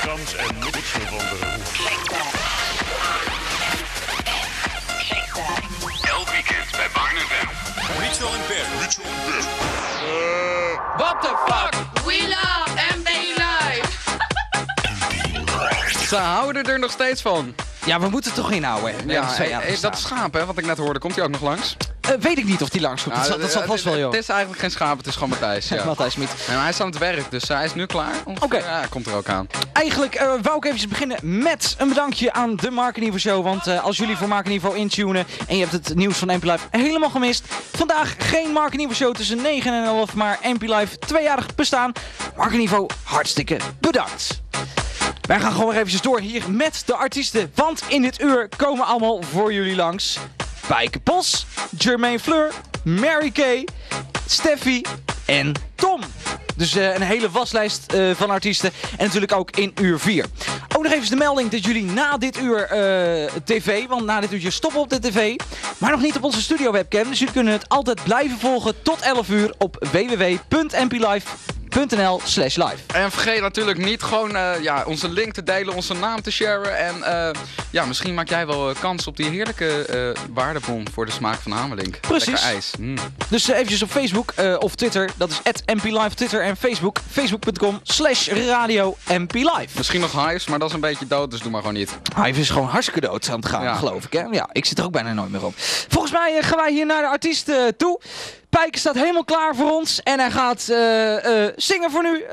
Kans en Nutsen van de Hoef. Elk weekend bij Barn FM. Ritual in bed. What the fuck? We love MB Live. Ze houden er nog steeds van. Ja, we moeten het toch inhouden. Dat schaap, hè, wat ik net hoorde, komt hij ook nog langs? Weet ik niet of die langskomt. Dat zal vast wel, joh. Het is eigenlijk geen schaap, het is gewoon Matthijs. Ja. Matthijs Smit. Nee, maar hij is aan het werk, dus hij is nu klaar. Oké. Ja, hij komt er ook aan. Eigenlijk wou ik even beginnen met een bedankje aan de Marketing Show. Want als jullie voor Marketing intunen en je hebt het nieuws van MP Live helemaal gemist. Vandaag geen Marketing Show tussen 9 en 11, maar MP Live 2-jarig bestaan. Marketing hartstikke bedankt. Wij gaan gewoon weer eventjes door hier met de artiesten. Want in dit uur komen allemaal voor jullie langs. Bijke Bos, Jermaine Fleur, Mary Kay, Steffi en Tom. Dus een hele waslijst van artiesten. En natuurlijk ook in uur 4. Ook nog even de melding dat jullie na dit uur tv, want na dit uurtje stoppen op de tv, maar nog niet op onze studio webcam. Dus jullie kunnen het altijd blijven volgen tot 11 uur op www.mplive.nl/live. En vergeet natuurlijk niet gewoon onze link te delen, onze naam te sharen. En misschien maak jij wel kans op die heerlijke waardebon voor de smaak van Amelink. Precies. Lekker ijs. Dus eventjes op Facebook of Twitter. Dat is @mplive Twitter en Facebook. Facebook.com/radio MPLive. Misschien nog Hives, maar dat is een beetje dood, dus doe maar gewoon niet. Hive is gewoon hartstikke dood aan het gaan, geloof ik. Hè? Ja, ik zit er ook bijna nooit meer op. Volgens mij gaan wij hier naar de artiest toe. Pijke staat helemaal klaar voor ons en hij gaat zingen voor nu.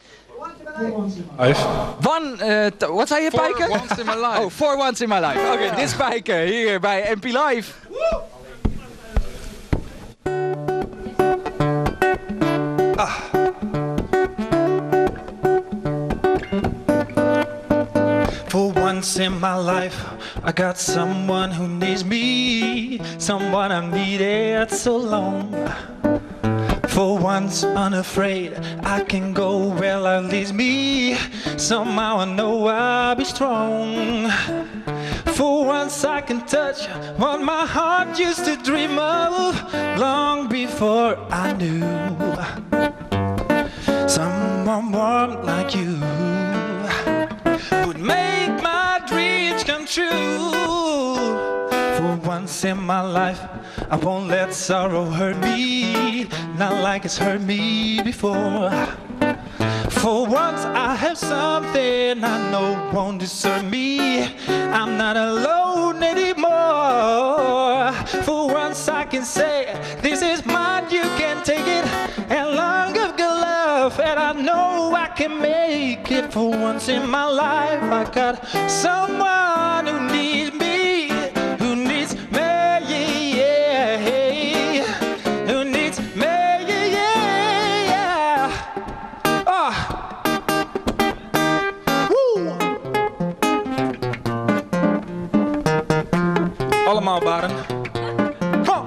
Wat zei je, Pijke? For once in my life. Oh, for once in my life. Oké, dit is Pijke hier bij MP Live. For once in my life, I got someone who needs me, someone I've needed so long. For once unafraid, I can go where life leads me, somehow I know I'll be strong. For once I can touch what my heart used to dream of, long before I knew someone warm like you would make my dreams come true. For once in my life, I won't let sorrow hurt me, not like it's hurt me before. For once I have something I know won't desert me, I'm not alone anymore. For once I can say, this is mine, you can take it, and long of good love, and I know I can make it. For once in my life, I got someone who needs me, who needs me, yeah, who needs me, yeah. Oh. Woo. Allemaal baren. Huh.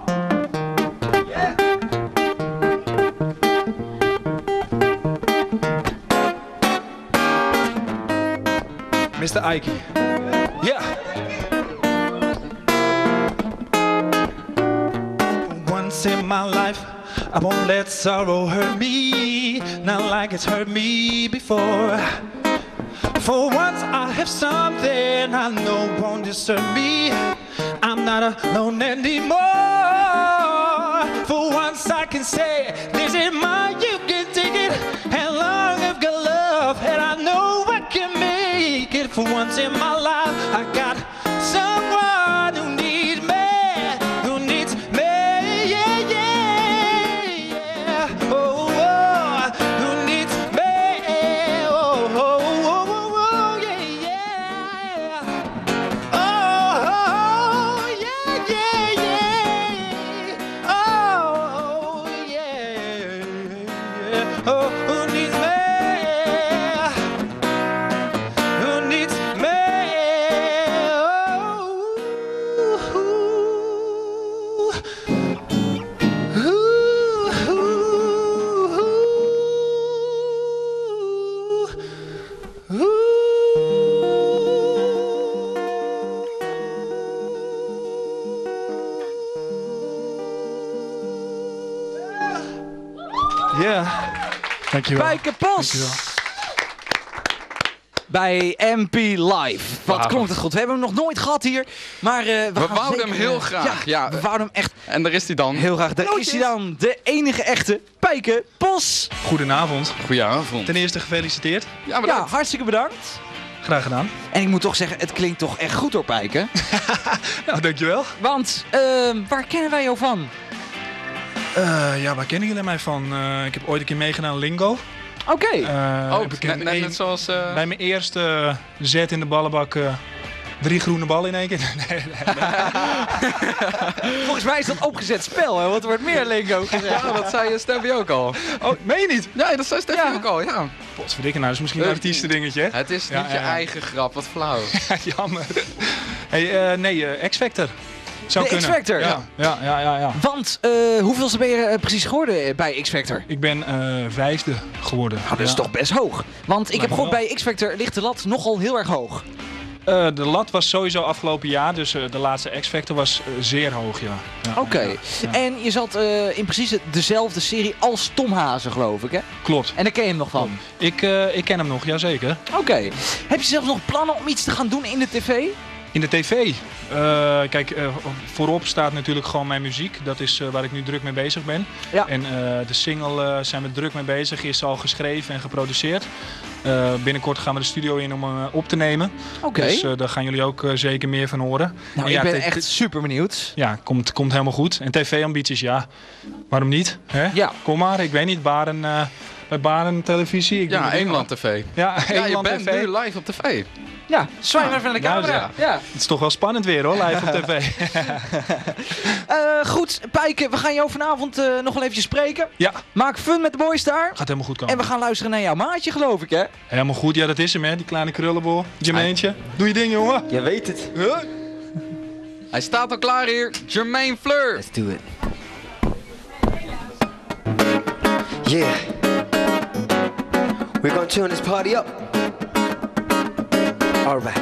Mr. Ike. Yeah. Once in my life, I won't let sorrow hurt me, not like it's hurt me before. For once I have something I know won't disturb me, I'm not alone anymore. For once I can say, this is mine, you can take it, and long I've got love, and I know I can make it. For once in my life, I got someone who needs me, who needs me, yeah, yeah, yeah. Oh, oh, who needs me, oh, oh, oh, oh, oh, yeah, yeah. Oh, oh, yeah, yeah, yeah. Oh, yeah. Oh, who needs me? Who needs me? Ja, dankjewel. Bijke Bos. Dankjewel. bij MP Live. Wat Wauw. klonk het goed. We hebben hem nog nooit gehad hier. Maar we gaan wouden zeker, hem heel graag. Ja. we wouden hem echt En daar is hij dan. heel graag. Daar is hij dan. De enige echte Pijke Pos. Goedenavond. Goedenavond. Ten eerste gefeliciteerd. Ja, maar Ja, hartstikke bedankt. Graag gedaan. En ik moet toch zeggen, het klinkt toch echt goed hoor, Pijke. Nou, dankjewel. Want, waar kennen wij jou van? Ja, waar kennen jullie mij van? Ik heb ooit een keer meegedaan aan Lingo. Oké. ook net zoals... Bij mijn eerste zet in de ballenbak 3 groene ballen in één keer. Nee. Volgens mij is dat opgezet spel, hè? Want er wordt meer lingo gezegd. Ja, dat zei Steffi ook al. Oh, meen je niet? Ja, dat zei Steffi ook al, ja. Potverdikke, nou, dat is misschien een artiestendingetje, hè? Het is Ja, niet je ja. eigen grap, wat flauw. Jammer. Hey, nee, X-Factor. Zou De kunnen. X-Factor? Ja. Want, hoeveelste ben je precies geworden bij X-Factor? Ik ben 5e geworden. Nou, dat is toch best hoog. Want ik heb me gehoord, wel. bij X-Factor ligt de lat nogal heel erg hoog. De lat was sowieso afgelopen jaar, dus de laatste X-Factor was zeer hoog, ja. Ja, Oké. ja, ja. En je zat in precies dezelfde serie als Tom Hazen, geloof ik, hè? Klopt. En daar ken je hem nog van? Ik ken hem nog, jazeker. Oké. Heb je zelfs nog plannen om iets te gaan doen in de tv? In de tv. Kijk, voorop staat natuurlijk gewoon mijn muziek. Dat is waar ik nu druk mee bezig ben. Ja. En de single zijn we druk mee bezig. Is al geschreven en geproduceerd. Binnenkort gaan we de studio in om hem op te nemen. Oké. Dus daar gaan jullie ook zeker meer van horen. Nou, En ik ja, ben echt super benieuwd. Ja, komt helemaal goed. En tv-ambities, ja. Waarom niet? Hè? Ja. Kom maar, ik weet niet. Bij Baren Televisie. Ik Ja, doe het Eenland TV. Ja, Ja, je Eenland bent TV. nu live op tv. Ja, zwaai maar even naar de nou, camera. Ja. Het is toch wel spannend weer hoor, live op tv. Goed, Pijke, we gaan jou vanavond nog wel eventjes spreken. Ja, Maak fun met de boys daar. gaat helemaal goed komen. En we gaan luisteren naar jouw maatje, geloof ik, hè? Helemaal goed, ja dat is hem hè, die kleine krullenbol. Jermaintje, doe je ding jongen. Je weet het. Huh? Hij staat al klaar hier. Jermaine Fleur. Let's do it. Yeah. We're gonna turn this party up. All right.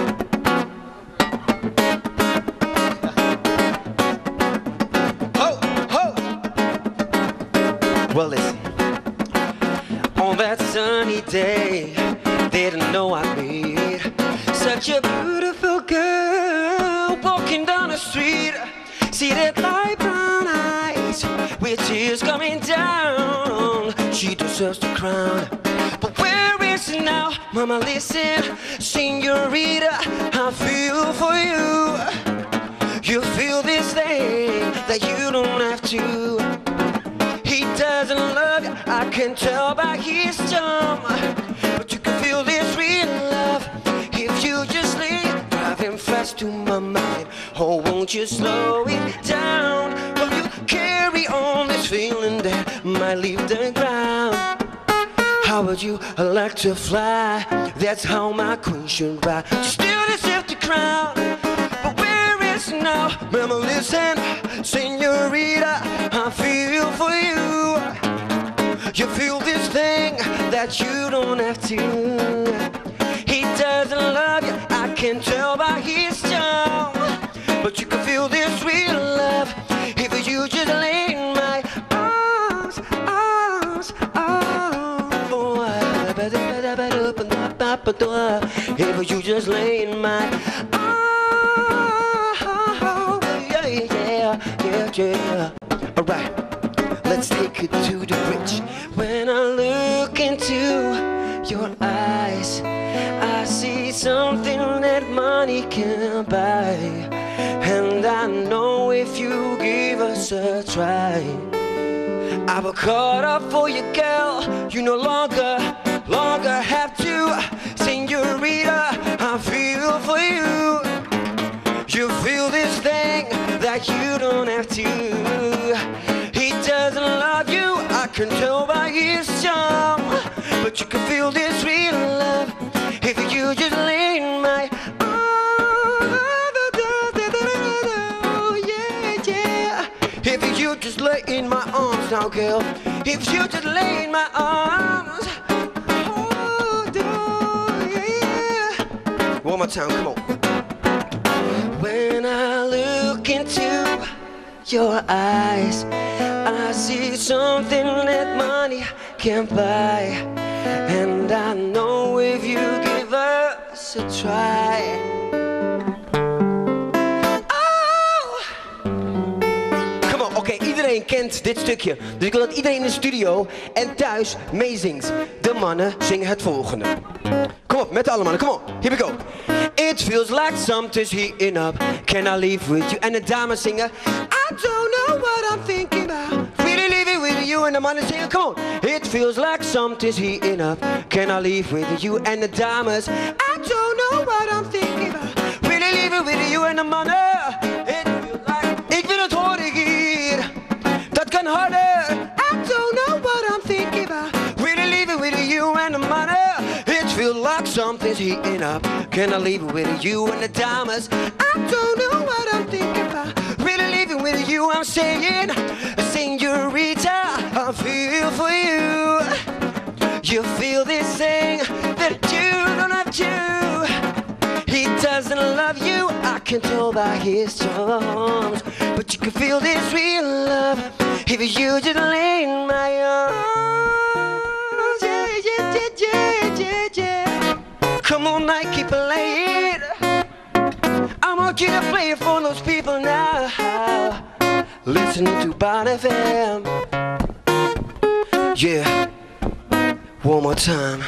Ho, ho. Well, listen. On that sunny day, didn't know I met such a beautiful girl walking down the street. See that light brown eyes with tears coming down. She deserves the crown. But where is she now? Mama, listen, señorita, I feel for you. You feel this thing that you don't have to. He doesn't love you, I can tell by his charm. But you can feel this real love if you just leave. Driving fast to my mind. Oh, won't you slow it down? Will you carry on this feeling that might leave the ground? How would you like to fly? That's how my queen should ride. She still deserves the crown. But where is she now? Mama, listen, señorita, I feel for you. You feel this thing that you don't have to. He doesn't love you, I can tell by his charm. But you can feel this real love if you just lay in my arms, arms, arms. Oh, if you just lay in my arms, yeah, yeah, yeah, yeah. All right, let's take it to the bridge. When I look into your eyes, I see something that money can't buy. And I know if you give us a try, I will cut up for you, girl. You no longer have to. Señorita, I feel for you. You feel this thing that you don't have to. He doesn't love you, I can tell by his charm. But you can feel this real love if you just lay in my arms. Yeah, yeah. If you just lay in my arms now, girl. If you just lay in my arms. Oh, yeah. One more time, come on. When I look into your eyes, I see something that money can't buy. And I know if you give us a try. Oké, iedereen kent dit stukje. Dus ik wil dat iedereen in de studio en thuis meezingt. De mannen zingen het volgende. Kom op, met alle mannen, kom op. Here we go. It feels like something's heating up. Can I leave with you? En de dames zingen. I don't know what I'm thinking about. Really leaving with you. En de mannen zingen, come on. It feels like something's heating up. Can I leave with you? En de dames. I don't know what I'm thinking about. Really leaving with you. En de mannen. It feels like. Ik wil het horen hier. Dat kan harder. I don't know what I'm thinking about. Really leaving with you and the money. It feels like something's heating up. Can I leave it with you and the dames? I don't know what I'm thinking about. Really leaving with you. I'm saying, Señorita, I feel for you. You feel this thing that you don't have to. He doesn't love you, I can tell by his charms. But you can feel this real love if you just lay in my arms. Yeah, yeah, yeah, yeah, yeah, yeah. Come on, I keep playing. I want you to play it for those people now. Listening to Bon FM. Yeah, one more time.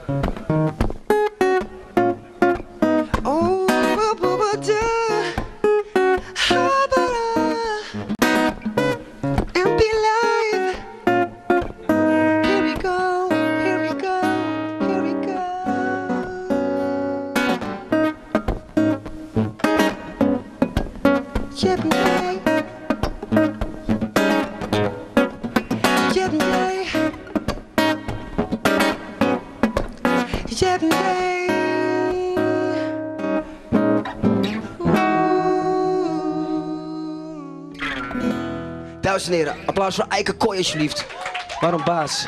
Dames en heren, applaus voor Eike Kooi alsjeblieft. Waarom baas?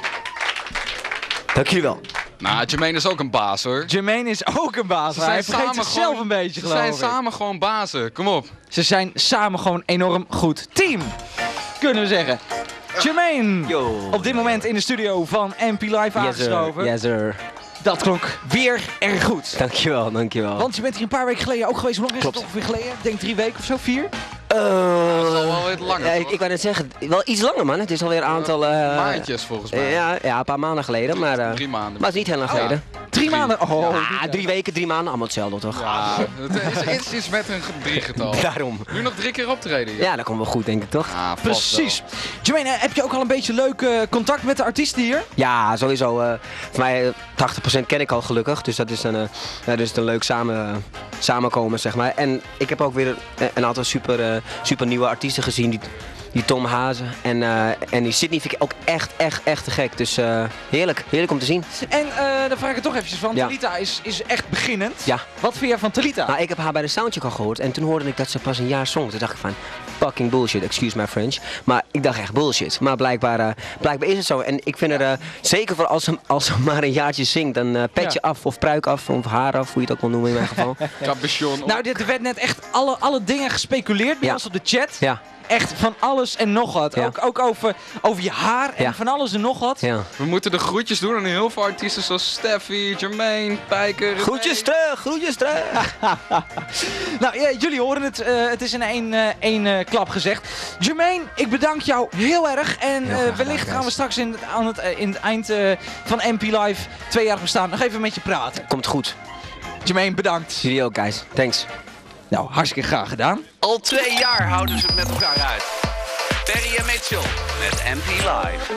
Dank jullie wel. Nou, Jermaine is ook een baas hoor. Jermaine is ook een baas. Hij vergeet zichzelf een beetje, geloof ik. Ze zijn samen gewoon bazen, kom op. Ze zijn samen gewoon enorm goed team, kunnen we zeggen. Jermaine, op dit moment in de studio van MP Live aangeschoven. Yes sir. Dat klonk weer erg goed. Dankjewel, dankjewel. Want je bent hier een paar weken geleden ook geweest. Hoe lang is het ongeveer geleden? Ik denk 3 weken of zo, 4? Dat is al wel wat langer. Ik wou net zeggen, wel iets langer man. Het is alweer een aantal... maandjes volgens mij. Ja, een paar maanden geleden. Maar, 3 maanden. Maar het is niet heel lang geleden. 3 maanden? Oh, ja, 3 weken, 3 maanden, allemaal hetzelfde toch? Ja, het is iets met een 3-getal. Daarom. Nu nog 3 keer optreden hier. Ja, dat komt wel goed denk ik toch? Ah, precies. Jermaine, heb je ook al een beetje leuk contact met de artiesten hier? Ja, sowieso. Voor mij 80% ken ik al gelukkig. Dus dat is een leuk samenkomen zeg maar. En ik heb ook weer een aantal super nieuwe artiesten gezien. Die Tom Hazen en die Sydney vind ik ook echt te gek. Dus heerlijk om te zien. En dan vraag ik het toch eventjes van, Ja. Talita is echt beginnend. Ja. Wat vind jij van Talita? Nou, ik heb haar bij de soundcheck al gehoord en toen hoorde ik dat ze pas een jaar zong. Toen dacht ik van, fucking bullshit, excuse my French. Maar ik dacht echt bullshit. Maar blijkbaar is het zo. En ik vind er, zeker voor als ze maar een jaartje zingt, dan petje af of pruik af of haar af, hoe je het ook wil noemen in mijn geval. Capuchon op. Nou, er werd net echt alle dingen gespeculeerd bij ons op de chat. Ja. Echt van alles en nog wat. Ja. Ook over je haar en van alles en nog wat. Ja. We moeten de groetjes doen aan heel veel artiesten zoals Steffi, Jermaine, Pijker. Groetjes terug! Nou, ja, jullie horen het. Het is in één klap gezegd. Jermaine, ik bedank jou heel erg. En wellicht gaan we straks in het eind van MP Live 2-jarig bestaan nog even met je praten. Komt goed. Jermaine, bedankt. Jullie ook, guys. Thanks. Nou, hartstikke graag gedaan. Al 2 jaar houden ze het met elkaar uit. Perry en Mitchell met MP Live.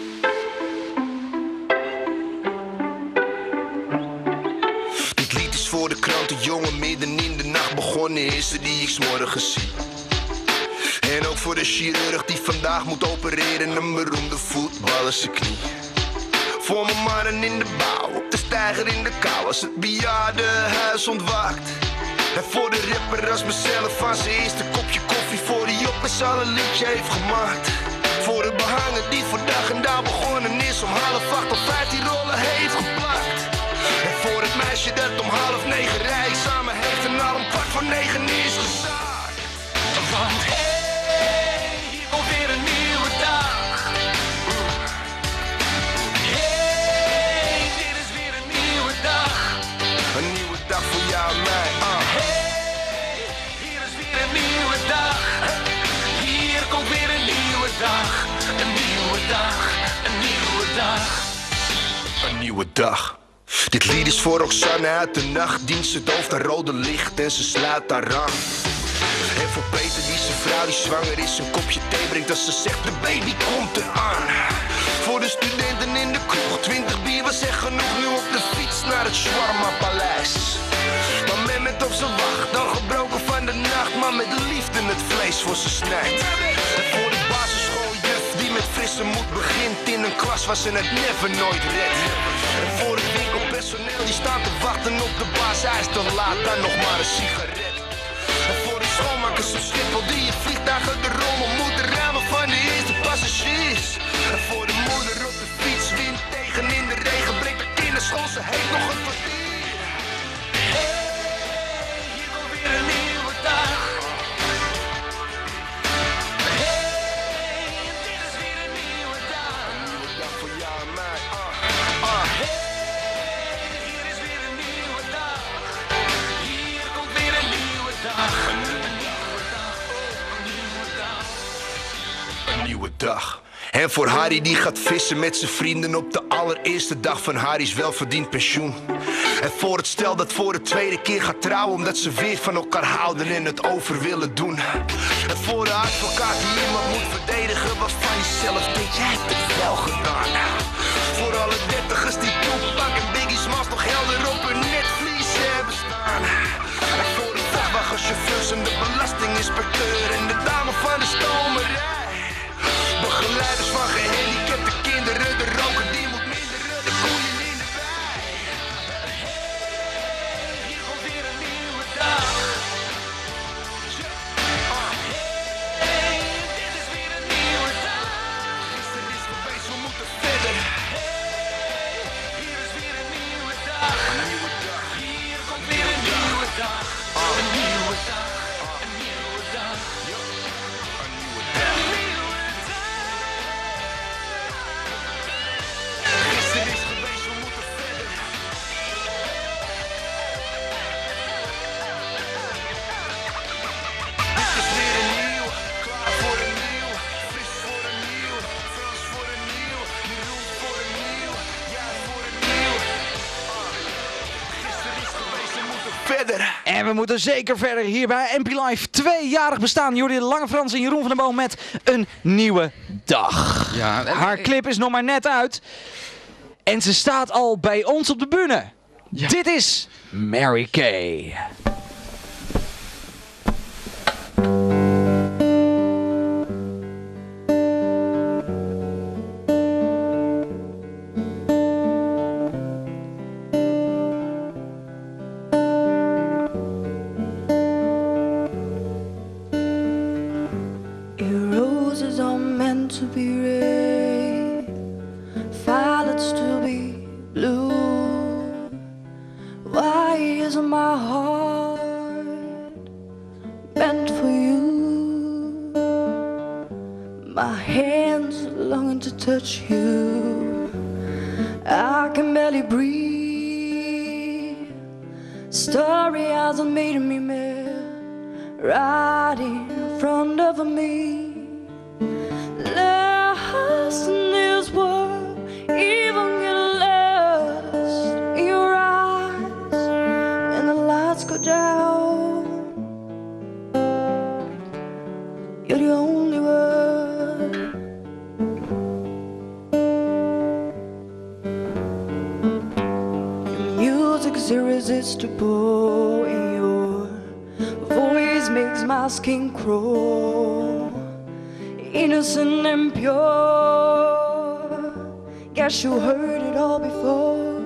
Dit lied is voor de krantenjongen midden in de nacht begonnen is, die ik 's morgens zie. En ook voor de chirurg die vandaag moet opereren, een beroemde voetballer zijn knie. Voor mijn mannen in de bouw, op de steiger in de kou, als het bejaardenhuis ontwaakt. En voor de rapper als mezelf van zijn eerste kopje koffie, voor die op eens al een liedje heeft gemaakt. Voor de behanger die voor dag en dag begonnen is, om 7:30 of 15 rollen heeft geplakt. En voor het meisje dat om 8:30 rijk samen heeft en al om 8:45 is gezaagd. Want hey, hier komt weer een nieuwe dag. Hey, dit is weer een nieuwe dag. Een nieuwe Een nieuwe dag. Dit lied is voor Roxanne uit de nachtdienst. Het hoofd aan rode licht en ze sluit haar aan. En voor Peter die zijn vrouw die zwanger is een kopje thee brengt als ze zegt de baby komt eraan. Voor de studenten in de kroeg 20 bier was echt genoeg. Nu op de fiets naar het Shawarma Paleis. Maar men met op zijn wacht, dan gebroken van de nacht. Maar met liefde het vlees voor ze snijdt. En voor de basisschooljuf die met frisse moed begint in een klas waar ze het never nooit redt. En voor het winkelpersoneel die staat te wachten op de baas. Hij is te laat, dan nog maar een sigaret. En voor de schoonmakers op Schiphol die je vliegtuigen de rommel moeten ruimen van de eerste passagiers. En voor de moeder op de fiets, wind tegen in de regen, breekt de kinderschool, ze heeft nog een kwartier. Hey, hier komt weer een nieuwe dag. Hey, dit is weer een nieuwe dag. Een nieuwe dag voor jou en mij. Hey, hier is weer een nieuwe dag. Hier komt weer een nieuwe dag. Een nieuwe dag. En voor Harry die gaat vissen met zijn vrienden op de allereerste dag van Harry's welverdiend pensioen. En voor het stel dat voor de tweede keer gaat trouwen omdat ze weer van elkaar houden en het over willen doen. En voor de advocaat die iemand moet verdedigen waarvan je zelf denkt, jij hebt het wel gedaan. Voor alle dertigers die Tupac en Biggie Smalls nog helder op hun netvlies hebben staan. En voor de vrachtwagenchauffeurs en de belastinginspecteur en de dame van de stomerij. Begeleiders van gehandicapte kinderen, de roken die moet minderen, de koeien in de wei. Hey, hier komt weer een nieuwe dag. Hey, dit is weer een nieuwe dag. Gisteren is geweest, we moeten verder. Hey, hier is weer een nieuwe dag. Een nieuwe dag. Hier komt weer een nieuwe dag. Een nieuwe dag. Een nieuwe dag. Een nieuwe dag. Gisteren is geweest, we moeten verder. Dit is weer een nieuw, klaar voor een nieuw, fris voor een nieuw, Frans voor een nieuw, Jeroen voor een nieuw, jij voor een nieuw. Gisteren is geweest, we moeten verder. En we moeten zeker verder hier bij MP Live 2-jarig bestaan. Jordi de Lange Frans en Jeroen van der Boom met een nieuwe dag. Ja, Haar clip is nog maar net uit. En ze staat al bij ons op de bühne. Ja. Dit is Mary Kay. Your roses are meant to be red, violets to be blue. Why isn't my heart meant for you? My hands longing to touch you. I can barely breathe. Starry eyes are making me mad. Right in front of me. Lost in this world, even get lost in your eyes when the lights go down. You're the only one. Your music's irresistible in your voice makes my skin crawl. Innocent and pure. Guess you heard it all before.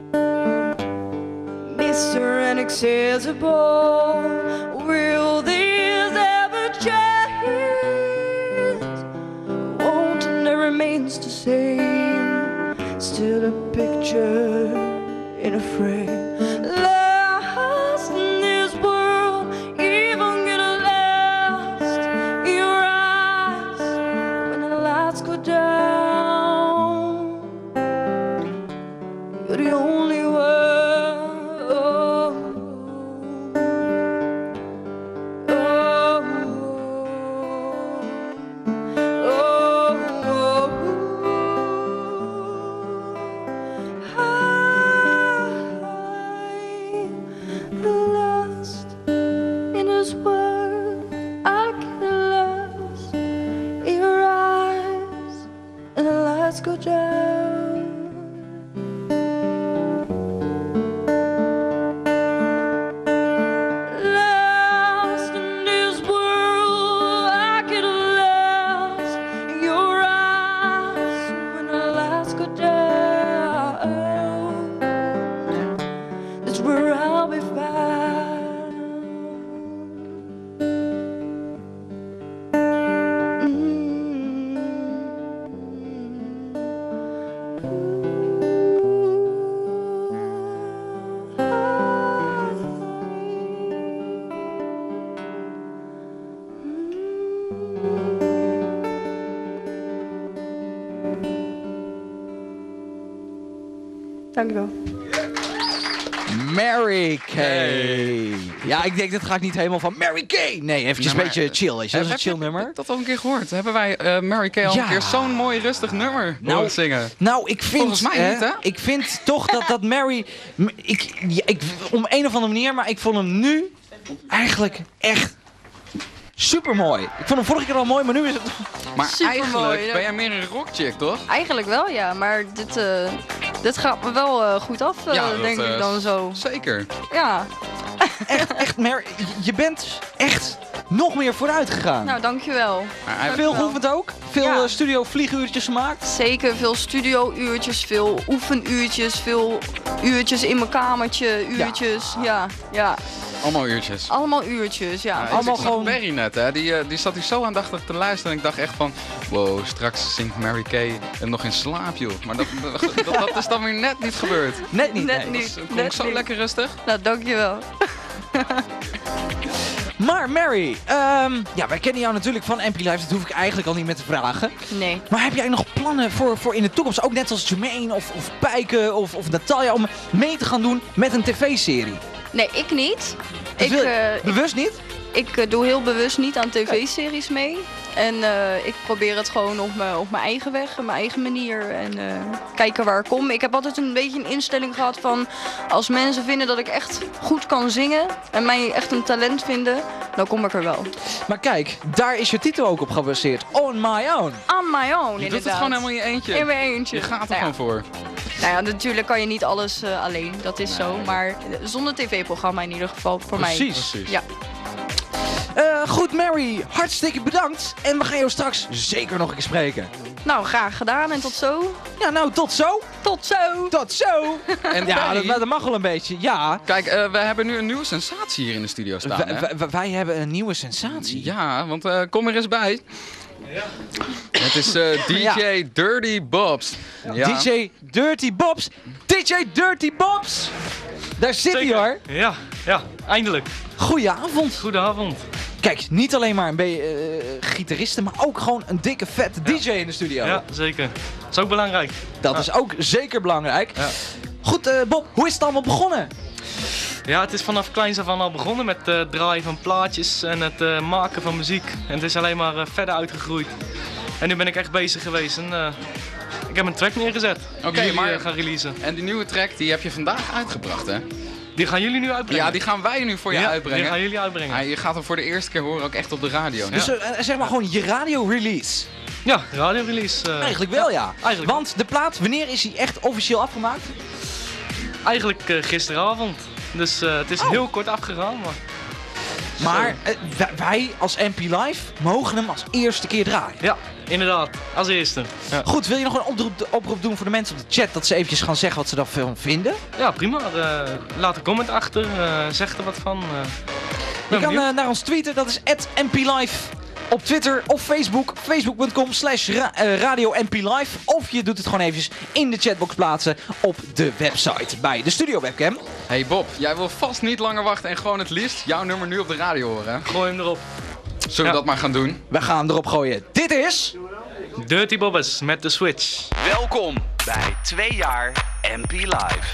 Mr. Inaccessible. Will this ever change? Won't it never remains the same? Still a picture in a frame. Lost in this world, even get lost in your eyes when the lights go down. You're the only one. Oh, oh, oh, oh. Dankjewel. Mary Kay. Ja, ik denk, dat ga ik niet helemaal van Mary Kay. Nee, eventjes een beetje chill. Weet je. Dat is een chill nummer. Heb je dat al een keer gehoord? Hebben wij Mary Kay al een keer zo'n mooi rustig nummer horen zingen? Nou, ik vind... Volgens mij niet, hè? Ik vind toch dat Mary... Om een of andere manier, maar ik vond hem nu eigenlijk echt... supermooi. Ik vond hem vorige keer al mooi, maar nu is het... Maar Supermooi, eigenlijk ja. ben jij meer een rockchick, toch? Eigenlijk wel, ja. Maar dit gaat me wel goed af, denk ik dan zo. Zeker. Ja. Echt, Mary, je bent echt nog meer vooruit gegaan. Nou, dankjewel. Veel geoefend ook? Veel studio vlieguurtjes gemaakt? Zeker, veel studio-uurtjes, veel oefenuurtjes, veel uurtjes in mijn kamertje, uurtjes. Ja. Allemaal uurtjes. Allemaal uurtjes, ja. Allemaal Ik zag gewoon... Barry net, hè. Die zat hier zo aandachtig te luisteren en ik dacht echt van... Wow, straks zingt Mary Kay en nog in slaap, joh. Maar dat is dan weer net niet gebeurd. Net niet. Net nee. niet. Het klonk zo lekker rustig. Nou, dankjewel. Maar Mary, wij kennen jou natuurlijk van MP Live. Dat hoef ik eigenlijk al niet meer te vragen. Nee. Maar heb jij nog plannen voor in de toekomst? Ook net als Jermaine of Pijke of Natalia om mee te gaan doen met een tv-serie? Nee, ik niet. Bewust niet? Ik doe heel bewust niet aan tv-series mee. En ik probeer het gewoon op mijn eigen weg, op mijn eigen manier. En kijken waar ik kom. Ik heb altijd een beetje een instelling gehad van... als mensen vinden dat ik echt goed kan zingen... en mij echt een talent vinden, dan kom ik er wel. Maar kijk, daar is je titel ook op gebaseerd. On My Own. On my own, Je inderdaad. doet het gewoon helemaal in je eentje. In mijn eentje. Je gaat er Nou ja. gewoon voor. Nou ja, natuurlijk kan je niet alles alleen. Dat is zo. Maar zonder tv-programma in ieder geval voor mij. Precies. Ja. Goed, Mary, hartstikke bedankt. En we gaan jou straks zeker nog een keer spreken. Nou, graag gedaan en tot zo. Ja, nou, tot zo. Tot zo. Tot zo. En Ja, Barry, dat mag wel een beetje. Ja. kijk, we hebben nu een nieuwe sensatie hier in de studio staan, hè? Wij hebben een nieuwe sensatie. Ja, want kom er eens bij. Ja. Het is DJ Dirty Bobs. Ja. DJ Dirty Bobs. DJ Dirty Bobs. Daar zit hij hoor. Ja, eindelijk. Goedenavond. Goedenavond. Kijk, niet alleen maar een beetje gitariste, maar ook gewoon een dikke vette DJ in de studio. Ja, zeker. Dat is ook belangrijk. Dat is ook zeker belangrijk. Ja. Goed, Bob, hoe is het allemaal begonnen? Ja, het is vanaf kleins af aan al begonnen met het draaien van plaatjes en het maken van muziek. En het is alleen maar verder uitgegroeid. En nu ben ik echt bezig geweest en ik heb een track neergezet. Oké, die maar jullie gaan releasen. En die nieuwe track, die heb je vandaag uitgebracht, hè? Die gaan jullie nu uitbrengen? Ja, die gaan wij nu voor je uitbrengen. die gaan jullie uitbrengen. Ja, je gaat hem voor de eerste keer horen, ook echt op de radio. Dus zeg maar gewoon je radio-release. Ja, radio-release. Eigenlijk wel, ja. Eigenlijk. Want de plaat, wanneer is hij echt officieel afgemaakt? Eigenlijk gisteravond. Dus het is heel kort afgegaan. Maar wij als MP Live mogen hem als eerste keer draaien. Ja, inderdaad. Als eerste. Ja. Goed, wil je nog een oproep doen voor de mensen op de chat dat ze eventjes gaan zeggen wat ze daarvan vinden? Ja, prima. Laat een comment achter. Zeg er wat van. Je kan naar ons tweeten, dat is @MPLive op Twitter of Facebook. Facebook.com/Radio MPLive. Of je doet het gewoon eventjes in de chatbox plaatsen op de website bij de studio webcam. Hey Bob, jij wil vast niet langer wachten en gewoon het liefst jouw nummer nu op de radio horen, hè? Gooi hem erop. Zullen we dat maar gaan doen? We gaan hem erop gooien. Dit is... Dirty Bobbers met de Switch. Welkom bij 2 jaar MP Live.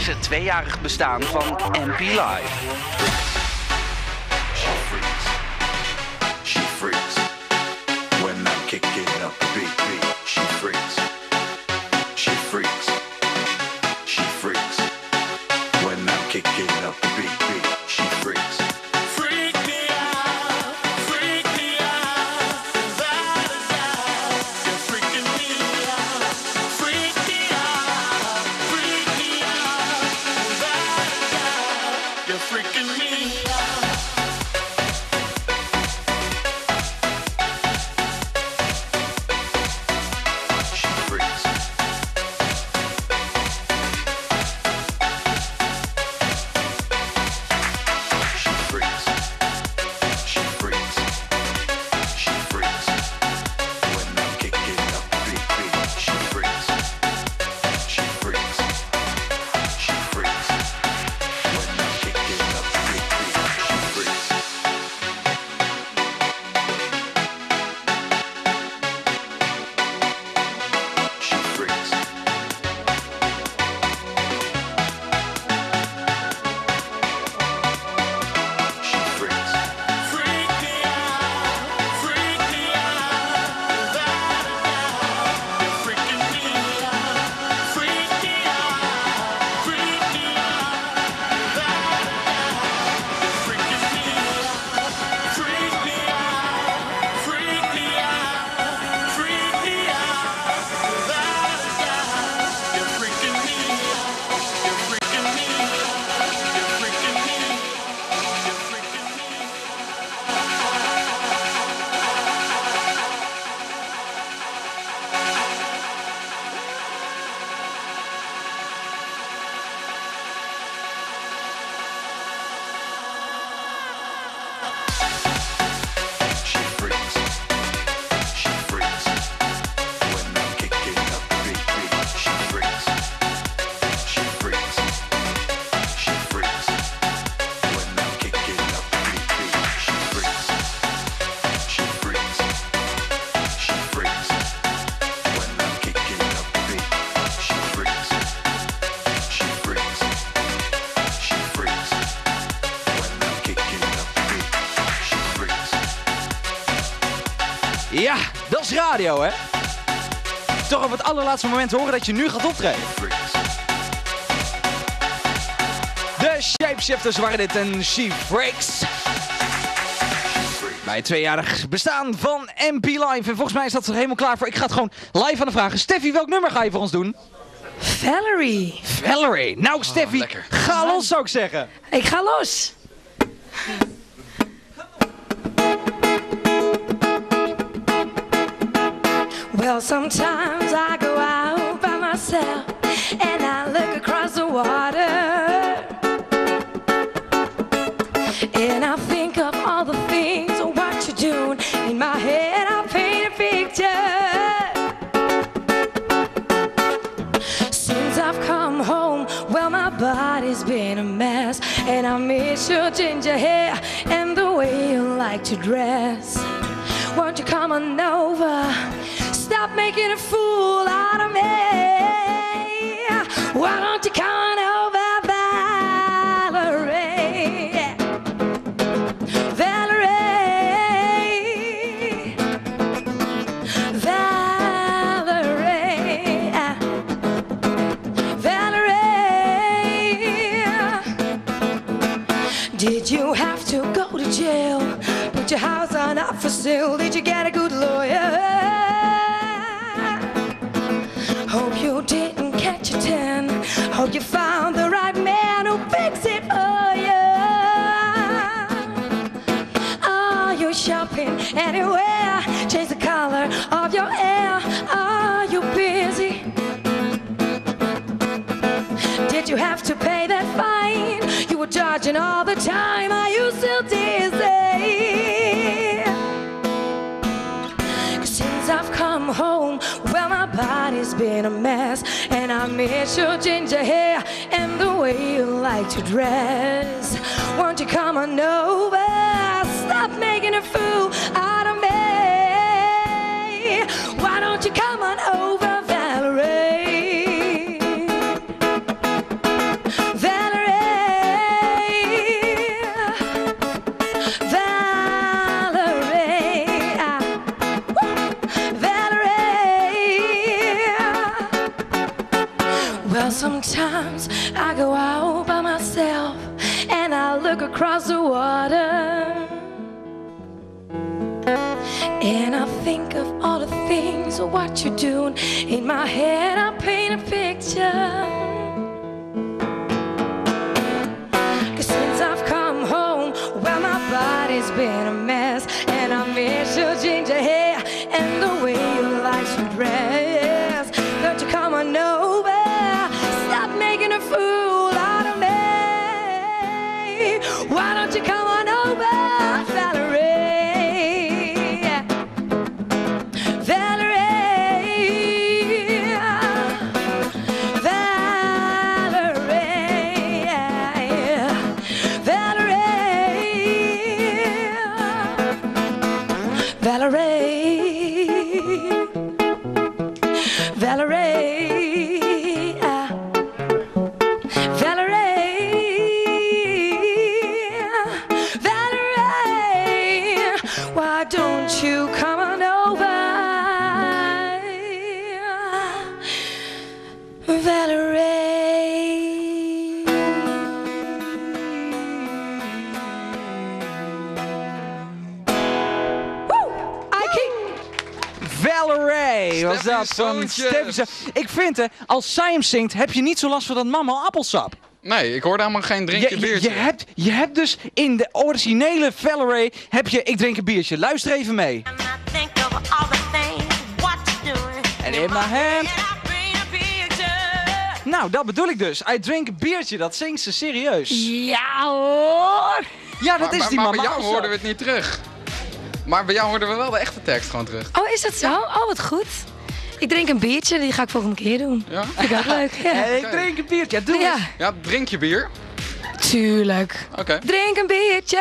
is het 2-jarig bestaan van MP Live. She freaks when I'm kicking up the beat. She freaks. She freaks. She freaks when I'm kicking up the beat. She freaks. Freak me out, freak me out, without a doubt, you're freaking me out. Freak me out, without a doubt, you're freaking me out. She freaks. She freaks. She freaks. She freaks when I'm kicking up the beat. She freaks. She freaks. She freaks when I'm kicking up the beat. She freaks. She freaks. She freaks. Freak me out, without a doubt, you're freaking me out. Freak me out, without a doubt, you're freaking me out. Freak me out, without a doubt, you're freaking me out. You're freaking me out. You're freaking me out. You're freaking me out. She freaks. She freaks when I'm kicking up the beat. She freaks. She freaks. She freaks when I'm kicking up the beat. She freaks. She freaks. She freaks when I'm kicking up the beat. She freaks. She freaks. She freaks when I'm kicking up the beat. She freaks. Ja, dat is radio, hè? Toch op het allerlaatste moment horen dat je nu gaat optreden. De Shapeshifters waren dit en She Freaks. Bij het 2-jarig bestaan van MP Live. En volgens mij is dat er helemaal klaar voor. Ik ga het gewoon live aan de vragen. Steffi, welk nummer ga je voor ons doen? Valerie. Valerie. Nou, Steffi, ga los zou ik zeggen. Ik ga los. Well, sometimes I go out by myself and I look across the water and I think of all the things of what you're doing. In my head I paint a picture. Since I've come home, well, my body's been a mess and I miss your ginger hair and the way you like to dress. Won't you come on over? Stop making a fool out of me. Why don't you come on over, Valerie? Valerie. Valerie. Valerie. Did you have to go to jail? Put your house on up for sale? Did you get a good lawyer? Hope you didn't catch a 10. Hope you found the right man who fix it for you. Are you shopping anywhere? Change the color of your hair. Are you busy? Did you have to pay that fine? You were dodging all the time. Are you still dizzy? Since I've come home, well, my body's been a mess and I miss your ginger hair and the way you like to dress. Won't you come on over? Stop making a fool out of me. Why don't you come on over, Valerie? Sometimes I go out by myself and I look across the water. And I think of all the things, what you're doing. In my head I paint a picture. 'Cause since I've come home, well my body's been a mess. And I miss your ginger hair and the way you like to dress. Don't you come on over, stop making a fool out of me. Why don't you come on over, Valerie? Why don't you come on over, Valerie? Woo! Valerie was dat van zoontje. Steffi. Ik vind als zij hem zingt, heb je niet zo last van dat mama appelsap. Nee, ik hoorde helemaal geen drink biertje. Je hebt dus in de originele Valerie, heb je ik drink een biertje. Luister even mee. En in my hand. Nou, dat bedoel ik dus. I drink a biertje, dat zingt ze serieus. Ja hoor. Ja, dat is die maar mama bij jou appelsap. hoorden we het niet terug. Maar bij jou hoorden we wel de echte tekst gewoon terug. Oh, is dat zo? Oh, wat goed. Ik drink een biertje, die ga ik volgende keer doen. Ja? Vind ik ook leuk. Ja. En ik drink een biertje, doe Ja. eens. Ja, drink je bier? Tuurlijk. Oké. Drink een biertje.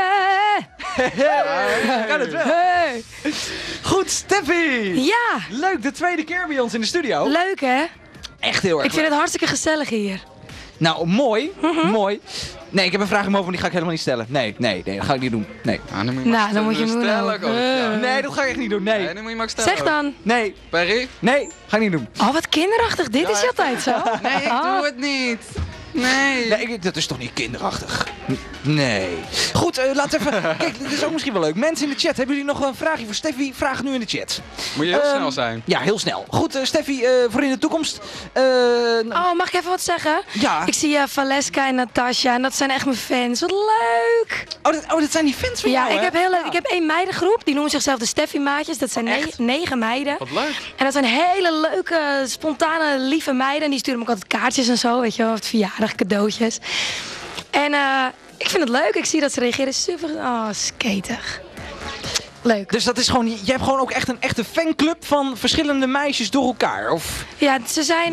Kan het wel. Hey. Goed, Steffi. Ja. Leuk, de tweede keer bij ons in de studio. Leuk hè? Echt heel erg Ik vind het hartstikke gezellig hier. Nou, mooi. Mooi. Nee, ik heb een vraag in mijn hoofd, maar die ga ik helemaal niet stellen. Nee, dat ga ik niet doen. Nee. Nou, Dan moet je hem doen. stellen. ook. Nee, dat ga ik echt niet doen. Nee. Nee, dan moet je maar stellen. Zeg dan. Nee. Perry? Nee, ga ik niet doen. Oh, wat kinderachtig. Dit is altijd zo. Nee, ik Oh. doe het niet. Nee. Nee, dat is toch niet kinderachtig? Nee. Goed, laten we even... Kijk, dit is ook misschien wel leuk. Mensen in de chat, hebben jullie nog een vraagje voor Steffi? Vraag nu in de chat. Moet je heel snel zijn. Ja, heel snel. Goed, Steffi, voor in de toekomst. Oh, mag ik even wat zeggen? Ja. Ik zie Valeska en Natasja en dat zijn echt mijn fans. Wat leuk! Dat zijn die fans van jou, Ja, hè? ik heb één meidengroep. Die noemen zichzelf de Steffi-maatjes. Dat zijn 9 meiden. Wat leuk. En dat zijn hele leuke, spontane, lieve meiden. En die sturen me ook altijd kaartjes en zo, weet je wel. Of verjaardag, cadeautjes. En ik vind het leuk. Ik zie dat ze reageren. Super, skatig. Leuk. Dus dat is gewoon, je hebt gewoon ook echt een echte fanclub van verschillende meisjes door elkaar, of? Ja, ze zijn,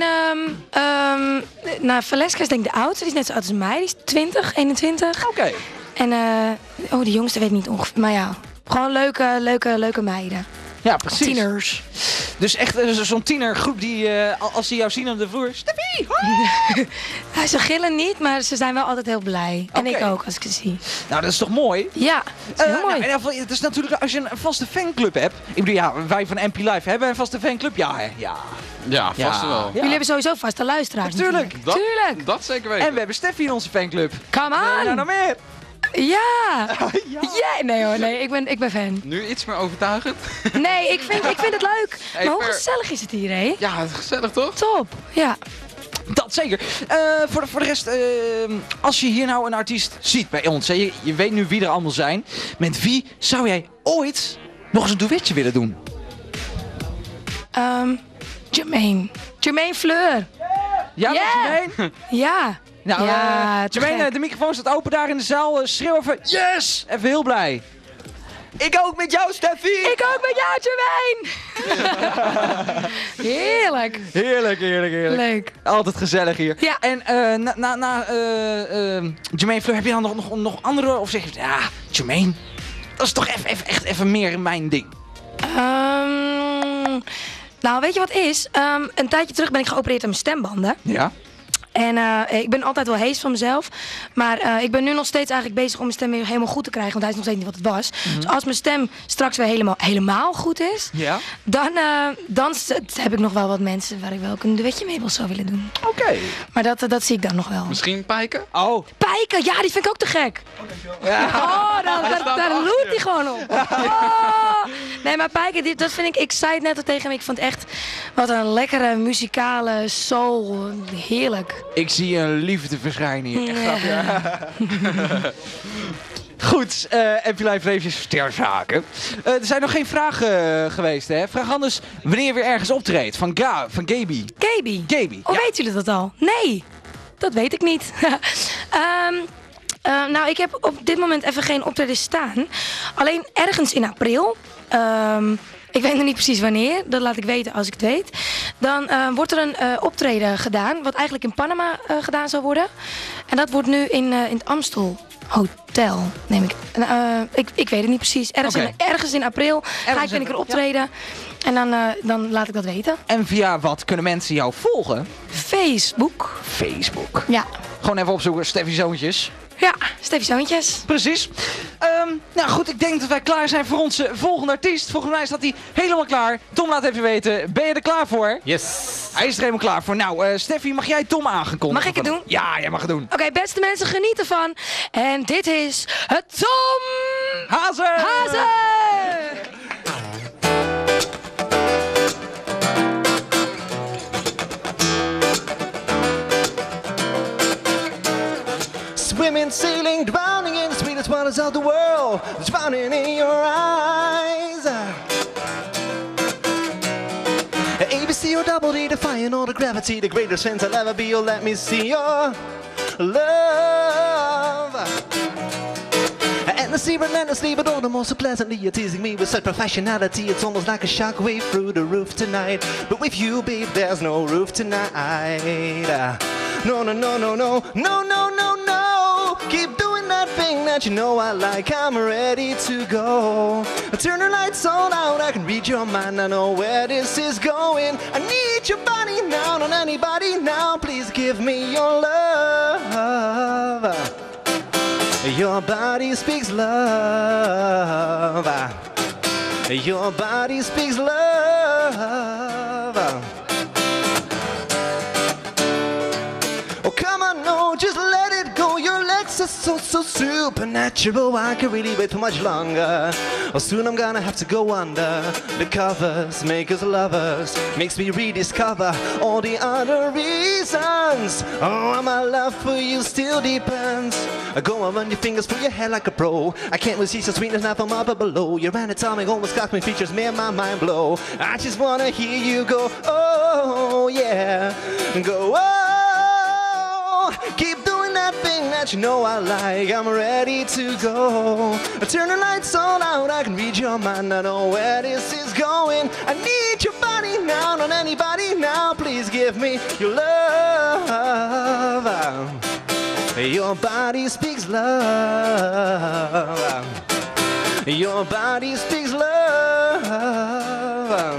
Valeska is denk ik de oudste. Die is net zo oud als mij. Die is 20, 21. Oké. En, de jongste weet ik niet ongeveer. Maar ja, gewoon leuke meiden. Ja, precies. Tieners. Dus echt zo'n tienergroep die, als ze jou zien op de vloer... Steffi, hoi! Ja, ze gillen niet, maar ze zijn wel altijd heel blij. En ik ook, als ik ze zie. Nou, dat is toch mooi? Ja, dat is heel mooi. Nou, het is natuurlijk, als je een vaste fanclub hebt... Ik bedoel, ja, wij van MP Live hebben een vaste fanclub. Ja, hè? Ja. Ja, vast wel. Ja. Jullie hebben sowieso vaste luisteraars. Natuurlijk. Tuurlijk. Dat zeker weten. En we hebben Steffi in onze fanclub. Come on. Nou, nog meer. Ja. Nee hoor, nee, ik ben fan. Nu iets meer overtuigend. Nee, ik vind het leuk. Hey, Maar hoe Per. gezellig is het hier, hè? Ja, het is gezellig toch? Top, ja. Dat zeker. Voor de rest, als je hier nou een artiest ziet bij ons... Hè, je weet nu wie er allemaal zijn. Met wie zou jij ooit nog eens een duetje willen doen? Jermaine Fleur. Ja, Yeah. Jermaine? Ja. Nou, ja, te Jermaine, gek. de microfoon staat open daar in de zaal. Schreeuw even, yes! Even heel blij. Ik ook met jou, Steffi! Ik ook met jou, Jermaine! Heerlijk. Heerlijk. Leuk. Altijd gezellig hier. Ja. En na Jermaine Fleur, heb je dan nog andere? Of zeg je, ja, Jermaine, dat is toch echt even meer mijn ding. Nou, weet je wat is? Een tijdje terug ben ik geopereerd aan mijn stembanden. Ja? En ik ben altijd wel hees van mezelf. Maar ik ben nu nog steeds eigenlijk bezig om mijn stem weer helemaal goed te krijgen. Want hij is nog steeds niet wat het was. Dus als mijn stem straks weer helemaal goed is... Ja? Dan heb ik nog wel wat mensen waar ik wel een duetje mee zou willen doen. Oké. Maar dat zie ik dan nog wel. Misschien Pijken? Oh. Pijken, ja, die vind ik ook te gek. Ja. Oh, daar roept hij gewoon op. Oh. Nee, maar Pijken, dat vind ik zei het net al tegen hem. Ik vond echt, wat een lekkere muzikale soul. Heerlijk. Ik zie een liefde verschijnen hier. Echt grapje. Goed, MP Live Leventjes ter zake. Er zijn nog geen vragen geweest, hè? Vraag anders wanneer je weer ergens optreedt. Van Gaby. Gaby. Oh, weten jullie dat al? Nee, dat weet ik niet. Nou, ik heb op dit moment even geen optreden staan. Alleen ergens in april. Ik weet nog niet precies wanneer. Dat laat ik weten als ik het weet. Dan wordt er een optreden gedaan. Wat eigenlijk in Panama gedaan zou worden. En dat wordt nu in het Amstel Hotel, neem ik. Ik weet het niet precies. Ergens in april ga ik een keer optreden. Ja. En dan laat ik dat weten. En via wat kunnen mensen jou volgen? Facebook. Ja. Gewoon even opzoeken, Steffi Zoontjes. Ja, Steffi Zoontjes. Precies. Nou goed, ik denk dat wij klaar zijn voor onze volgende artiest. Volgens mij staat hij helemaal klaar. Tom, laat even weten. Ben je er klaar voor? Yes. Hij is er helemaal klaar voor. Nou, Steffi, mag jij Tom aangekondigd? Mag ik het doen? Ja, jij mag het doen. Oké, beste mensen, geniet ervan. En dit is het Tom Hazen. Swimming, sailing, drowning in the sweetest waters of the world. Drowning in your eyes. ABC or double D, defying all the gravity. The greatest sense I'll ever be. Oh, let me see your love. And the sea relentlessly, but all the more so pleasantly. You're teasing me with such professionality. It's almost like a shockwave through the roof tonight. But with you, babe, there's no roof tonight. No, no, no, no, no, no, no, no, no. Keep doing that thing that you know I like. I'm ready to go. Turn the lights all out. I can read your mind. I know where this is going. I need your body now, not anybody now. Please give me your love. Your body speaks love. Your body speaks love. Oh, come on, no, just let it go. Your legs are so supernatural. I can't really wait for much longer. Oh, soon I'm gonna have to go under the covers, make us lovers, makes me rediscover all the other reasons. Oh, my love for you still depends. Go and run your fingers through your hair like a pro. I can't resist the sweetness now from up or below. Your anatomic almost got me features, made my mind blow. I just wanna hear you go, oh yeah, go oh. Keep doing that thing that you know I like. I'm ready to go. Turn the lights all out. I can read your mind. I know where this is going. I need your body now, not anybody now. Please give me your love. Your body speaks love. Your body speaks love.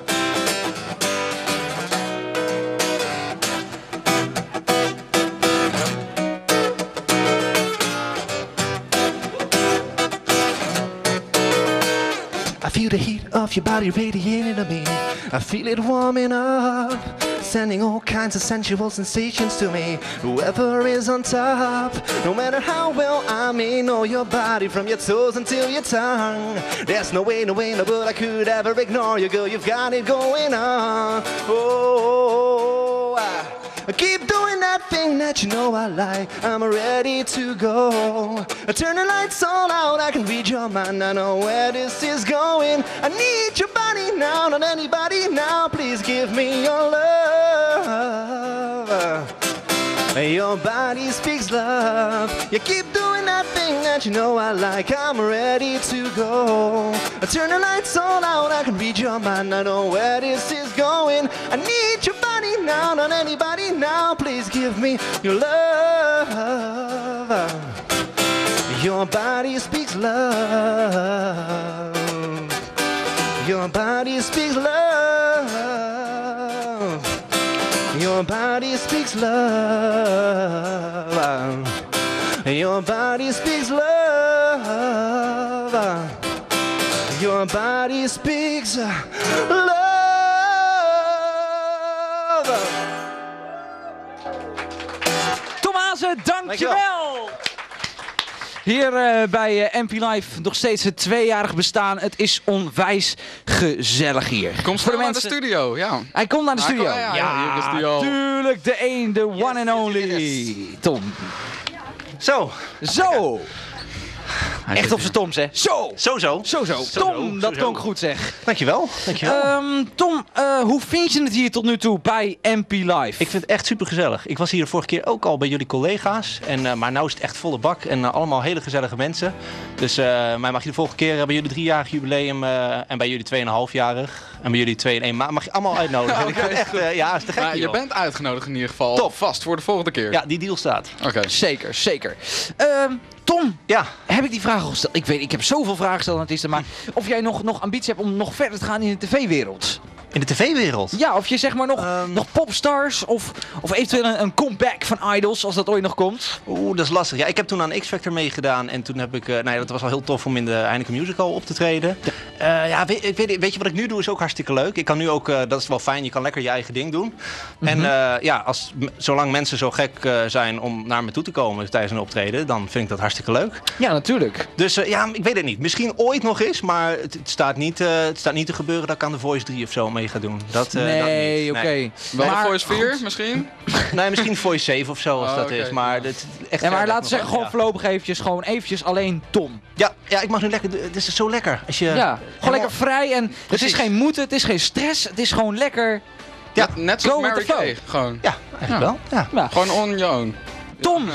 I feel the heat of your body radiating to me. I feel it warming up, sending all kinds of sensual sensations to me. Whoever is on top, no matter how well I may know your body from your toes until your tongue, there's no way in the world I could ever ignore you, girl. You've got it going on. Oh, keep doing that thing that you know I like. I'm ready to go. Turn the lights all out. I can read your mind. I know where this is going. I need your body now, not anybody now. Please give me your love. Your body speaks love. You keep doing that thing that you know I like. I'm ready to go. Turn the lights all out. I can read your mind. I know where this is going. I need your body now, not anybody now. Please give me your love. Your body speaks love. Your body speaks love. Your Your body speaks love. Your body speaks love. Your body speaks love. Tom Hazen, dankjewel! Hier bij MP Live nog steeds het 2-jarig bestaan. Het is onwijs gezellig hier. Kom snel naar de studio, ja. Hij komt naar de studio. Ja, hier is die al. Tuurlijk, de one and only. Tom. Zo. Zo. Echt op zijn Toms, hè? Zo. Zo. Tom, dat klonk goed, zeg. Dankjewel. Tom, hoe vind je het hier tot nu toe bij MP Live? Ik vind het echt super gezellig. Ik was hier de vorige keer ook al bij jullie collega's. Maar nu is het echt volle bak en allemaal hele gezellige mensen. Dus mij mag je de volgende keer bij jullie 3-jarig jubileum en bij jullie 2,5-jarig en bij jullie 2 in 1 maand mag je allemaal uitnodigen. Ik vind het echt, is te gek. Maar je bent uitgenodigd in ieder geval. Top. Vast voor de volgende keer. Ja, die deal staat. Oké. Zeker. Tom, heb ik die vraag al gesteld? Ik heb zoveel vragen gesteld aan artiesten, maar of jij nog ambitie hebt om nog verder te gaan in de tv-wereld? In de tv-wereld? Ja, of je zeg maar nog popstars of eventueel een comeback van Idols als dat ooit nog komt. Oeh, dat is lastig. Ja, ik heb toen aan X Factor meegedaan en toen heb ik, dat was wel heel tof om in de Heineken Musical op te treden. Weet je wat ik nu doe is ook hartstikke leuk. Ik kan nu ook, dat is wel fijn, je kan lekker je eigen ding doen. En zolang mensen zo gek zijn om naar me toe te komen tijdens een optreden, dan vind ik dat hartstikke leuk. Ja, natuurlijk. Dus ik weet het niet. Misschien ooit nog eens, maar het staat niet te gebeuren dat ik aan The Voice 3 of zo mee ga doen. Nee, oké. Nee. Wel de Voice 4 misschien? Nee, misschien Voice 7 of zo als dat is. Maar maar laten we zeggen, gewoon voorlopig eventjes alleen Tom. Ja, ik mag nu lekker. Het is zo lekker. Als je gewoon lekker vrij en het is geen moeten, het is geen stress, het is gewoon lekker. Ja, net zoals Mary Kay. Gewoon. Ja, eigenlijk wel. Ja. Gewoon on your own. Tom,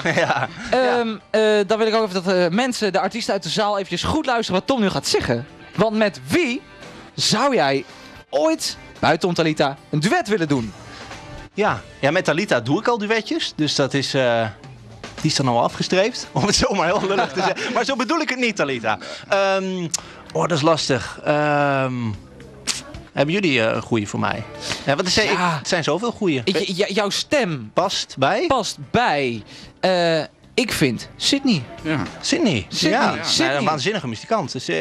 dan wil ik ook even dat mensen, de artiesten uit de zaal, eventjes goed luisteren wat Tom nu gaat zeggen. Want met wie zou jij ooit, buiten om Talita, een duet willen doen? Ja, met Talita doe ik al duetjes, dus dat is... Die is dan al afgestreept, om het zomaar heel lullig te zeggen. Maar zo bedoel ik het niet, Talita. Dat is lastig. Hebben jullie een goeie voor mij? Ja, want het zijn zoveel goeie. Jouw stem past bij? Ik vind Sydney. Ja. Sydney. Ja. Een waanzinnige muzikant. Dus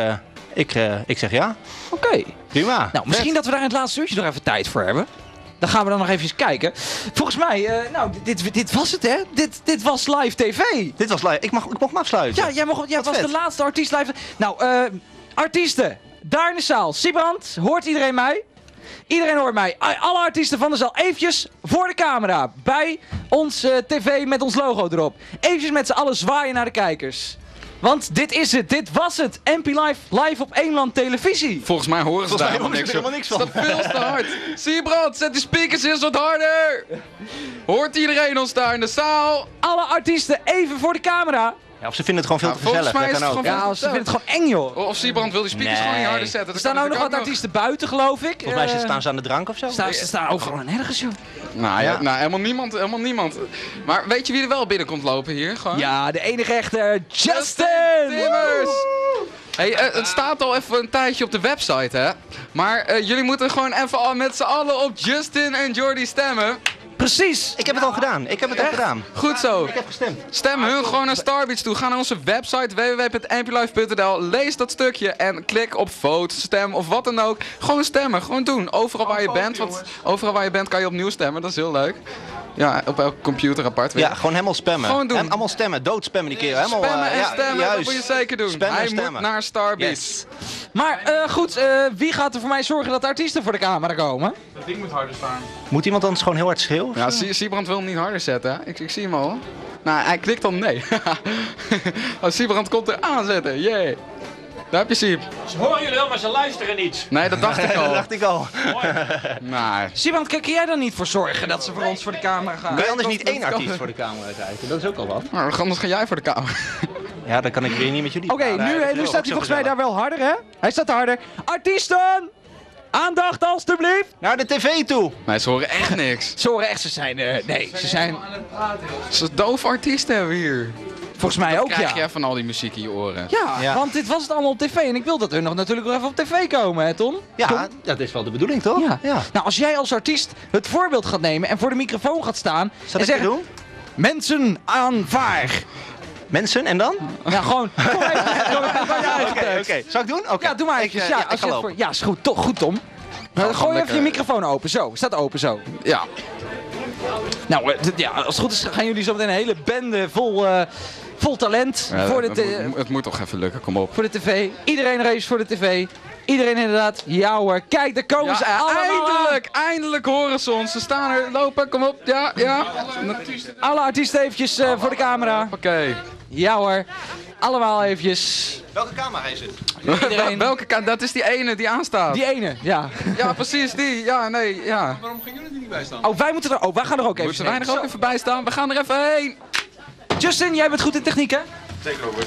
ik zeg ja. Oké. Prima. Nou, misschien dat we daar in het laatste uurtje nog even tijd voor hebben. Dan gaan we dan nog even kijken. Volgens mij, dit was het, hè? Dit was live tv. Dit was live. Ik mocht me afsluiten. Ja, jij was de laatste artiest live. Nou, artiesten, daar in de zaal. Siebrand, hoort iedereen mij? Iedereen hoort mij. Alle artiesten van de zaal, eventjes voor de camera. Bij ons tv met ons logo erop. Eventjes met z'n allen zwaaien naar de kijkers. Want dit is het, dit was het. MP live op Eemland televisie. Volgens mij horen ze daar helemaal niks van. Dat is veel te hard. Siebrand, zet die speakers eens wat harder. Hoort iedereen ons daar in de zaal? Alle artiesten even voor de camera. Ja, of ze vinden het gewoon veel te gezellig. Volgens mij is het gewoon ze vinden het gewoon eng, joh. Of Siebrand wil die speakers gewoon niet harder zetten. Er staan ook nog wat artiesten buiten, geloof ik. Volgens mij staan ze aan de drank of zo. Ze staan overal en nergens, joh. Nou, helemaal niemand. Maar weet je wie er wel binnenkomt lopen hier? Gewoon? Ja, de enige echte Justin Timmers! Hey, het staat al even een tijdje op de website, hè? Maar jullie moeten gewoon even met z'n allen op Justin en Jordi stemmen. Precies. Ik heb het al gedaan. Goed zo. Ik heb gestemd. Stem hun gewoon naar Starbeats toe. Ga naar onze website www.mplive.nl. Lees dat stukje en klik op vote, stem of wat dan ook. Gewoon stemmen. Gewoon doen. Overal waar je bent. Want overal waar je bent kan je opnieuw stemmen. Dat is heel leuk. Ja, op elke computer apart weer. Ja, gewoon helemaal spammen. Gewoon doen. En allemaal stemmen. Doodspammen die keer. Helemaal, spammen en stemmen, juist. dat moet je zeker doen. Spammen Hij en stemmen. moet naar Starbeats. Yes. Maar goed, wie gaat er voor mij zorgen dat de artiesten voor de camera komen? Dat ding moet harder staan. Moet iemand anders gewoon heel hard schreeuwen? Ja, Siebrand wil hem niet harder zetten. Hè? Ik zie hem al. Nou, hij klikt dan nee. Siebrand komt er aanzetten. Yay. Daar heb je Siep. Ze horen jullie wel, maar ze luisteren niet. Nee, dat dacht ik al. Dat dacht ik al. Nee. Siebrand, kan jij dan niet voor zorgen dat ze voor ons voor de camera gaan? Kan je anders niet één artiest voor de camera krijgen? Dat is ook al wat. Nou, anders ga jij voor de camera. Ja, dan kan ik weer niet met jullie. Oké, nu staat hij volgens mij daar wel harder, hè? Hij staat harder. Artiesten! Aandacht alstublieft! Naar de tv toe! Nee, ze horen echt niks. Ze horen echt, ze zijn... ze zijn... Ze doof artiesten hebben we hier. Volgens mij Dan ook, krijg ja. je van al die muziek in je oren. Ja, want dit was het allemaal op tv. En ik wil dat hun nog natuurlijk nog even op tv komen, hè Ton? Ja, Tom? dat is wel de bedoeling, toch? Ja. Nou, als jij als artiest het voorbeeld gaat nemen en voor de microfoon gaat staan en ik zeggen... doen? Mensen aanvaar. Mensen, en dan? Ja, gewoon... Kom even. Oké. Zal ik doen? Oké. Ja, doe maar even. Ik Ja, ga als je het lopen. ja, is goed. Toch goed, Tom. Nou, gooi even je microfoon open. Zo, staat open zo. Ja. Nou, ja, als het goed is gaan jullie zo meteen een hele bende vol talent Ja, voor, het moet toch even lukken, kom op. voor de tv. Iedereen race voor de tv. Iedereen inderdaad. Ja hoor, kijk, daar komen ze allemaal Eindelijk horen ze ons. Ze staan er, lopen, kom op. Ja. Alle artiesten eventjes voor de camera. Oké. Ja hoor, allemaal eventjes. Welke camera is het? Iedereen. Dat is die ene die aanstaat. Die ene, ja. Ja, precies, die. Ja, nee, ja. Waarom gaan jullie er niet bij staan? Oh, wij gaan er ook even Moeten wij er ook even bij staan? We gaan er even heen. Justin, jij bent goed in techniek, hè? Zeker, Robert.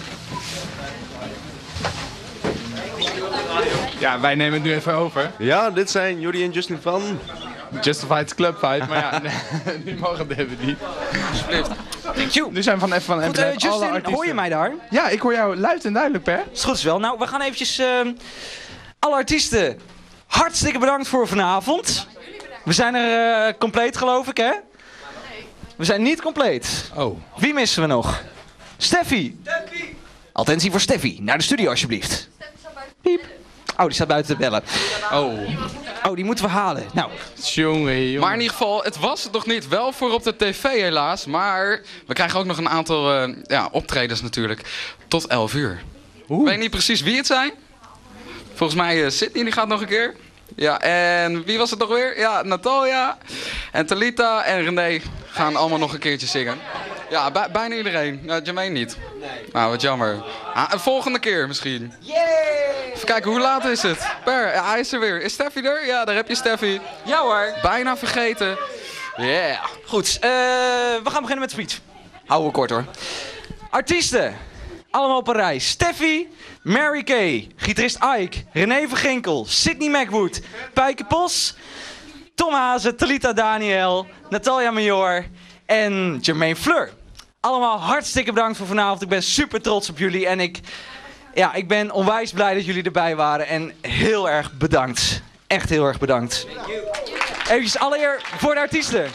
Ja, wij nemen het nu even over. Ja, dit zijn Jordi en Justin van Justified Club Fight, maar ja, nee, die mogen dit hebben niet. Alsjeblieft. Nu zijn we van even van Goed, alle Justin, artiesten. hoor je mij daar? Ja, ik hoor jou luid en duidelijk, Per. Is goed is wel. Nou, we gaan eventjes alle artiesten hartstikke bedankt voor vanavond. We zijn er compleet, geloof ik, hè? We zijn niet compleet. Oh. Wie missen we nog? Steffi. Attentie voor Steffi. Naar de studio, alsjeblieft. Piep. Oh, die staat buiten te bellen. Oh, die moeten we halen. Nou. Jongen. Maar in ieder geval, het was het nog niet. Wel voor op de tv helaas. Maar we krijgen ook nog een aantal optredens natuurlijk. Tot 11 uur. Ik weet niet precies wie het zijn. Volgens mij Sydney, die gaat nog een keer. Ja, en wie was het nog weer? Ja, Natalia en Talita en René gaan allemaal nog een keertje zingen. Ja, bijna iedereen. Ja, Jermaine niet. Nee. Nou, wat jammer. Een volgende keer misschien. Even kijken, hoe laat is het? Per, ja, hij is er weer. Is Steffi er? Ja, daar heb je Steffi. Ja hoor. Bijna vergeten. Yeah. Goed, we gaan beginnen met speech. Houden we kort hoor. Artiesten. Allemaal op een rij. Steffi, Mary Kay, gitarist Ike, René van Ginkel, Sydney Macwood, Pijke Pos, Tom Hazen, Talita Daniel, Natalia Major en Jermaine Fleur. Allemaal hartstikke bedankt voor vanavond. Ik ben super trots op jullie en ik ben onwijs blij dat jullie erbij waren en heel erg bedankt. Echt heel erg bedankt. Eventjes alle eer voor de artiesten.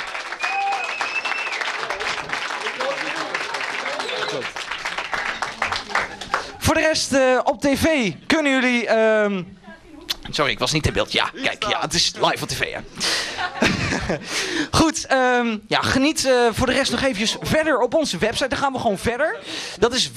Voor de rest op tv kunnen jullie... Sorry, ik was niet in beeld. Ja, kijk, ja, het is live op tv, hè. Goed, geniet voor de rest nog eventjes verder op onze website. Dan gaan we gewoon verder. Dat is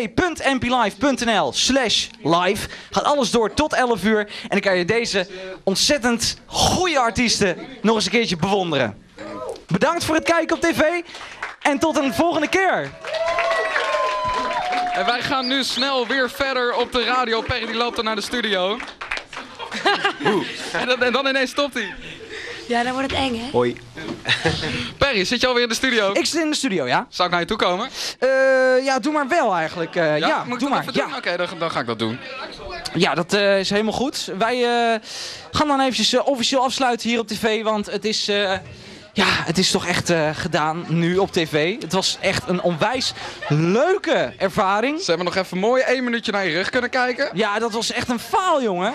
www.mplive.nl/live. Gaat alles door tot 11 uur. En dan kan je deze ontzettend goede artiesten nog eens een keertje bewonderen. Bedankt voor het kijken op tv. En tot een volgende keer. En wij gaan nu snel weer verder op de radio. Perry die loopt dan naar de studio. En dan ineens stopt hij. Ja, dan wordt het eng, hè? Hoi. Perry, zit je alweer in de studio? Ik zit in de studio, ja. Zou ik naar je toe komen? Ja, doe maar wel eigenlijk. Ja, moet ik doe dat maar. even doen? Oké, dan ga ik dat doen. Ja, dat is helemaal goed. Wij gaan dan eventjes officieel afsluiten hier op tv, want het is... het is toch echt gedaan nu op tv. Het was echt een onwijs leuke ervaring. Ze hebben nog even mooi 1 minuutje naar je rug kunnen kijken. Ja, dat was echt een faal, jongen.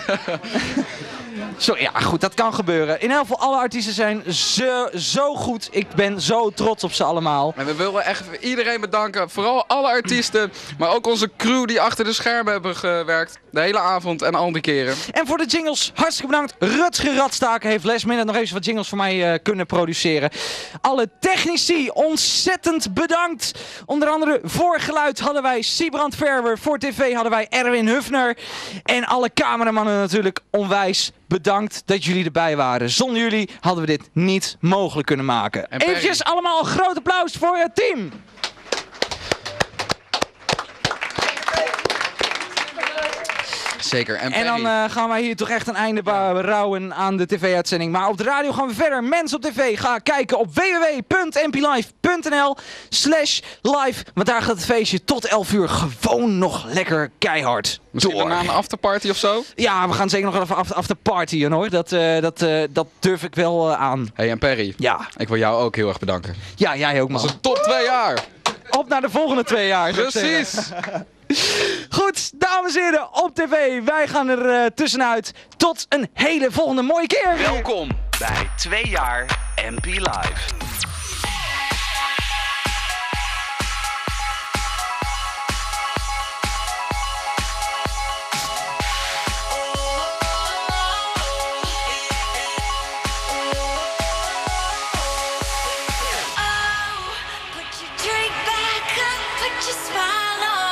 Sorry, ja goed, dat kan gebeuren. In ieder geval, alle artiesten zijn zo goed. Ik ben zo trots op ze allemaal. En we willen echt iedereen bedanken. Vooral alle artiesten, maar ook onze crew die achter de schermen hebben gewerkt. De hele avond en al die keren. En voor de jingles, hartstikke bedankt. Rutger Radstaken heeft last minute nog even wat jingles voor mij kunnen produceren. Alle technici, ontzettend bedankt. Onder andere voor geluid hadden wij Siebrand Verwer. Voor tv hadden wij Erwin Hufner. En alle cameramannen natuurlijk onwijs bedankt dat jullie erbij waren. Zonder jullie hadden we dit niet mogelijk kunnen maken. Eventjes allemaal een groot applaus voor het team. Zeker. En dan gaan wij hier toch echt een einde rouwen aan de tv-uitzending. Maar op de radio gaan we verder. Mensen op tv, ga kijken op www.mplive.nl/live. Want daar gaat het feestje tot 11 uur gewoon nog lekker keihard Misschien door. daarna een afterparty of zo? Ja, we gaan zeker nog even afterpartyen hoor. Dat durf ik wel aan. Hey, en Perry. Ja. Ik wil jou ook heel erg bedanken. Ja, jij ook man. Dat was een top 2 jaar. Op naar de volgende 2 jaar. zou ik zeggen. Precies. Goed, dames en heren, op tv. Wij gaan er tussenuit. Tot een hele volgende mooie keer. Welkom bij 2 jaar MP Live. Put your drink back up, put your smile on.